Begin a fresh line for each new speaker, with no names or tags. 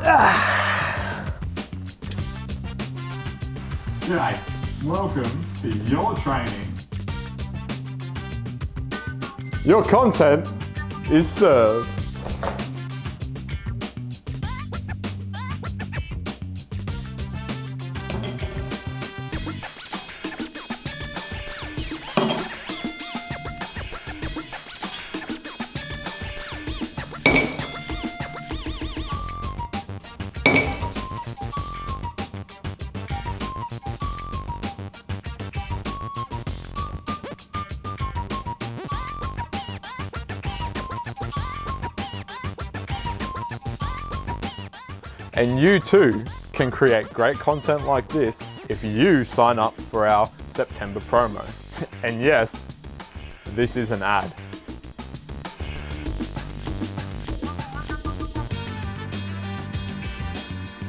G'day, welcome to your training.
Your content is served. And you too can create great content like this if you sign up for our September promo. And yes, this is an ad.